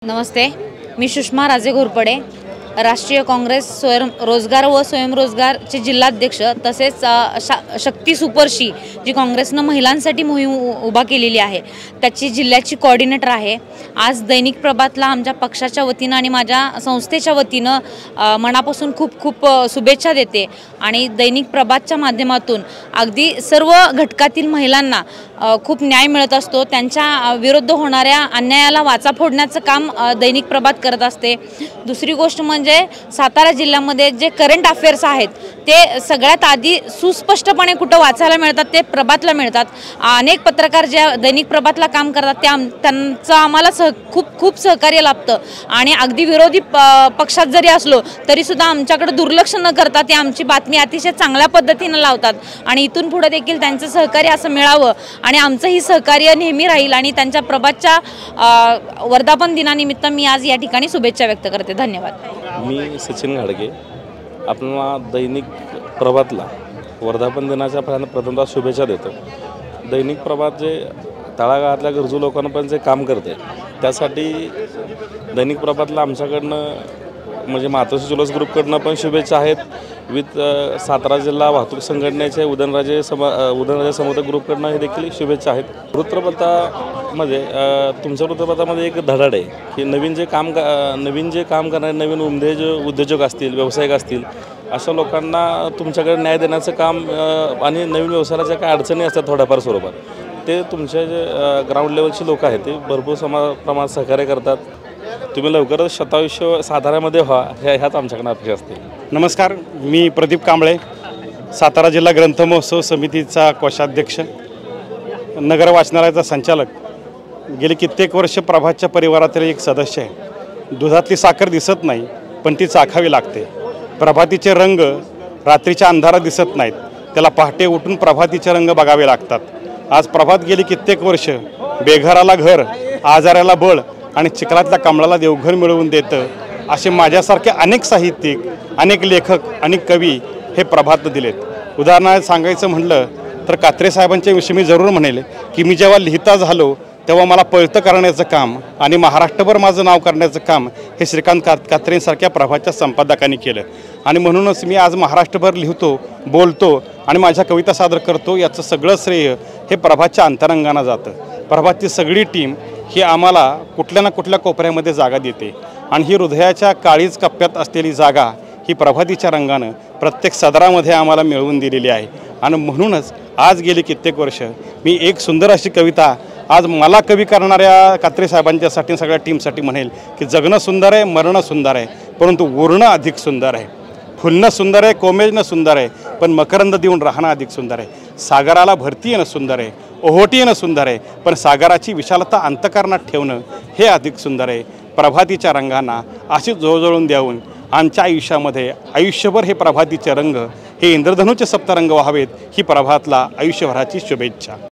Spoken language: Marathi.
नमस्ते, मी सुषमा राजे घोरपडे, राष्ट्रीय काँग्रेस रोजगार व स्वयंरोजगारचे जिल्हाध्यक्ष तसेच शक्ती सुपरशी जी काँग्रेसनं महिलांसाठी मोहीम उभा केलेली आहे त्याची जिल्ह्याची कोऑर्डिनेटर आहे। आज दैनिक प्रभातला आमच्या पक्षाच्या वतीनं आणि माझ्या संस्थेच्या वतीनं मनापासून खूप खूप शुभेच्छा देते आणि दैनिक प्रभातच्या माध्यमातून अगदी सर्व घटकातील महिलांना खूप न्याय मिळत असतो। त्यांच्या विरुद्ध होणाऱ्या अन्यायाला वाचा फोडण्याचं काम दैनिक प्रभात करत असते। दुसरी गोष्ट म्हणजे सातारा जिल्ह्यामध्ये जे करंट अफेअर्स आहेत ते सगळ्यात आधी सुस्पष्टपणे कुठं वाचायला मिळतात ते प्रभातला मिळतात। अनेक पत्रकार जे दैनिक प्रभातला काम करतात त्यांचं आम्हाला खूप सहकार्य लाभतं आणि अगदी विरोधी पक्षात जरी असलो तरी सुद्धा आमच्याकडे दुर्लक्ष न करता ते आमची बातमी अतिशय चांगल्या पद्धतीने लावतात आणि इथून पुढे देखील त्यांचं सहकार्य असं मिळावं आणि आमचंही सहकार्य नेहमी राहील आणि त्यांच्या प्रभातच्या वर्धापन दिनानिमित्त मी आज या ठिकाणी शुभेच्छा व्यक्त करते। धन्यवाद। मी सचिन घाडगे, आपण दैनिक प्रभातला वर्धापन दिनाच्या प्रथमतः शुभेच्छा देतो। दैनिक प्रभात जे तळागाळातल्या गरजू लोकांपर्यंत जे काम करते त्यासाठी दैनिक प्रभातला आमच्याकडनं म्हणजे मातोश्री जुलस ग्रुपकडनं पण शुभेच्छा आहेत। विथ सातारा जिल्हा वाहतूक संघटनेचे उदयनराजे समोर ग्रुपकडनं हे देखील शुभेच्छा आहेत। वृत्तपत्रामध्ये तुमच्या वृत्तपत्रामध्ये एक धडाड आहे की नवीन जे काम करणारे नवीन उद्योजक असतील, व्यावसायिक असतील, अशा लोकांना तुमच्याकडे न्याय देण्याचं काम आणि नवीन व्यवसायाच्या ज्या काही अडचणी असतात थोड्याफार स्वरूपात ते तुमचे जे ग्राउंड लेवलची लोक आहेत ते भरपूर प्रमाणात सहकार्य करतात। तुम्ही लवकरच शतायुष्य साताऱ्यामध्ये व्हा ह्याच आमच्याकडे अपेक्षा असते। नमस्कार, मी प्रदीप कांबळे, सातारा जिल्हा ग्रंथ महोत्सव समितीचा कोषाध्यक्ष, नगर वाचनालयाचा संचालक, गेली कित्येक वर्ष प्रभातच्या परिवारातील एक सदस्य आहे। दुधातली साखर दिसत नाही पण ती चाखावी लागते। प्रभातीचे रंग रात्रीच्या अंधारात दिसत नाहीत, त्याला पहाटे उठून प्रभातीचे रंग बघावे लागतात। आज प्रभात गेली कित्येक वर्ष बेघराला घर, आजाराला बळ आणि चिखलातल्या कमळाला देवघर मिळवून देतं असे माझ्यासारखे अनेक साहित्यिक, अनेक लेखक आणि कवी हे प्रभात दिलेत। उदाहरणार्थ सांगायचं म्हटलं तर कात्रे साहेबांच्या विषयी मी जरूर म्हणेल की मी जेव्हा लिहिता झालो तेव्हा मला पळतं करण्याचं काम आणि महाराष्ट्रभर माझं नाव करण्याचं काम हे श्रीकांत कात्रेंसारख्या प्रभातच्या संपादकांनी केलं आणि म्हणूनच मी आज महाराष्ट्रभर लिहितो, बोलतो आणि माझ्या कविता सादर करतो। याचं सगळं श्रेय हे प्रभातच्या अंतरंगानं जातं। प्रभातची सगळी टीम ही आम्हाला कुठल्या ना कुठल्या कोपऱ्यामध्ये जागा देते आणि ही हृदयाच्या काळीज कप्प्यात असलेली जागा ही प्रभातीच्या रंगानं प्रत्येक सदरामध्ये आम्हाला मिळवून दिलेली आहे आणि म्हणूनच आज गेली कित्येक वर्ष मी एक सुंदर अशी कविता आज मला कवी करणाऱ्या कात्रे साहेबांच्यासाठी सगळ्या टीमसाठी म्हणेल की जगणं सुंदर आहे, मरणं सुंदर आहे, परंतु उरणं अधिक सुंदर आहे। फुलणं सुंदर आहे, कोमेजणं सुंदर आहे, पण मकरंद देऊन राहणं अधिक सुंदर आहे। सागराला भरती येणं सुंदर आहे, ओहोटी येणं सुंदर आहे, पण सागराची विशालता अंतःकरणात ठेवणं हे अधिक सुंदर आहे। प्रभातीच्या रंगांना अशी जोडजोडून देऊन आमच्या आयुष्यामध्ये आयुष्यभर हे प्रभातीचे रंग हे इंद्रधनुचे सप्तरंग व्हावेत ही प्रभातला आयुष्यभराची शुभेच्छा।